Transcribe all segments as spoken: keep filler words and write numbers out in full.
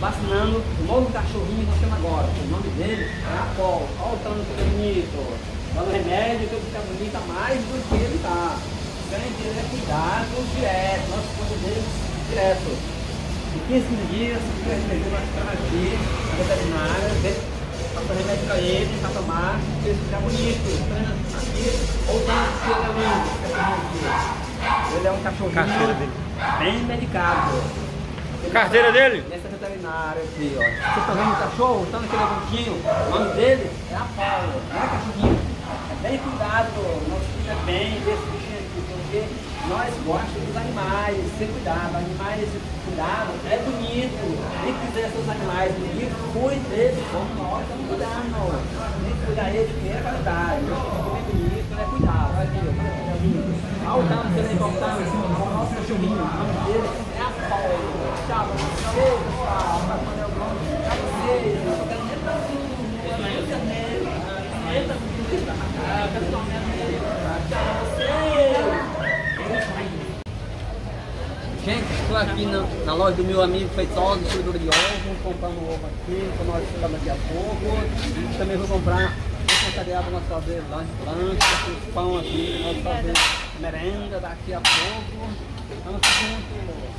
vacinando o novo cachorrinho que nós temos agora. O nome dele é Apolo. Olha o tanto que é bonito. Dando remédio que ele fica bonito a mais do que ele tá. Tem que ter cuidado direto. Nós cuidamos dele direto. De quinze em dias, se tiver remédio, nós estamos aqui na veterinária, passa remédio para ele, para tomar, para ele ficar bonito. Aqui, ou tá aqui, ele é lindo. Ele é um cachorrinho Carteira dele. bem medicado. Carteira dele? Nessa veterinária aqui, ó. Vocês estão vendo o cachorro? Tá naquele brinquinho? O nome dele é Apolo, não é cachorrinho. É bem cuidado, nós fica bem desse bichinho aqui, porque nós gostamos dos animais, sem cuidado. Animais de cuidado é bonito. Nem quiser seus animais bonitos, cuide deles, como nós estamos cuidando. Nem cuidar eles de primeira qualidade. O cachorro é bonito, é cuidado. Olha aqui, olha aqui. Olha o tanto que ele é importante. O nosso cachorrinho, o nome dele é Apolo. Tchau pra vocês, pessoal. Pra fazer o nome pra vocês. Eu quero ver pra vocês. Eita, bonita. Eu quero tomar nele. Tchau pra vocês. Gente, estou aqui na, na loja do meu amigo Feitosa, distribuidor de ovo, comprando um ovo aqui, para nós ficar daqui a pouco. E também vou comprar esse material para nós fazer lanche, lanche, pão aqui, para nós fazer merenda daqui a pouco. Estamos muito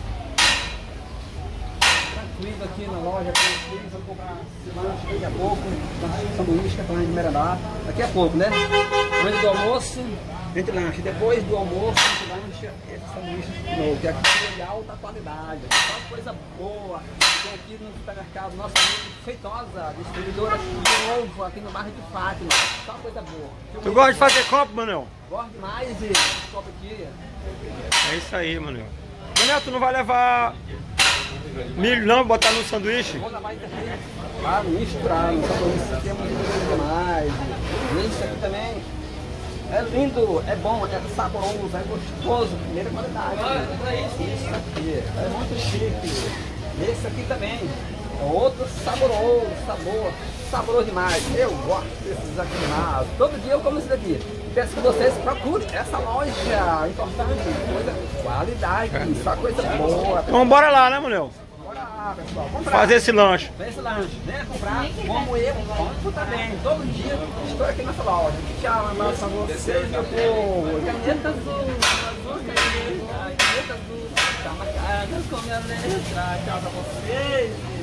tranquilo aqui na loja para vocês. Vou comprar esse lanche daqui a pouco, sanduíche para a gente merendar daqui a pouco, né? Antes do almoço, entre lanche. Depois do almoço, entre lanche, esse sanduíche de novo. Que aqui é de alta qualidade, só coisa boa. Tem aqui no supermercado nosso amigo Feitosa, distribuidora de ovo aqui no bairro de Fátima. Só coisa boa. Tu gosta de fazer compra, Manuel? Gosto demais de compra aqui. É isso aí, Manuel. Manuel, tu não vai levar milho não, botar no sanduíche? Vou levar isso aqui. Ah, misturar no sanduíche. Aqui é muito demais. Isso aqui também. É lindo, é bom, é saboroso, é gostoso, primeira qualidade. Isso aqui é muito chique. Esse aqui também é outro saboroso, sabor, saboroso demais. Eu gosto desses aqui demais. Todo dia eu como isso daqui. Peço que vocês procurem essa loja importante, coisa, qualidade, só coisa boa. Então bora lá, né, Manuel? Bora lá, pessoal. Comprar. Fazer esse lanche. Fazer esse lanche, né? Comprar, como eu, compro também. Todo dia estou aqui nessa loja. Tchau, abraço pra vocês, meu povo. Caneta azul, azul, caneta, caneta azul. Tá marcada com minha letra. Tchau pra vocês.